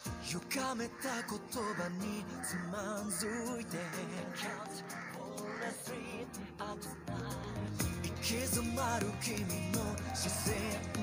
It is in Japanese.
歪めた言葉につまずいて行き詰まる君の視線